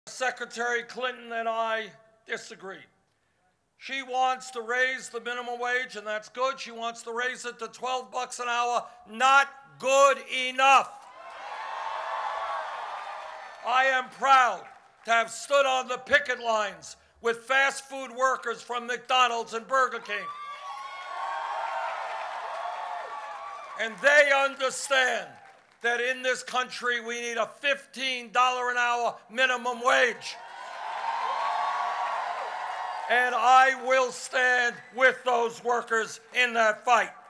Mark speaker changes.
Speaker 1: Secretary Clinton and I disagree. She wants to raise the minimum wage, and that's good. She wants to raise it to $12 an hour. Not good enough. I am proud to have stood on the picket lines with fast food workers from McDonald's and Burger King. And they understand that in this country we need a $15 an hour minimum wage. And I will stand with those workers in that fight.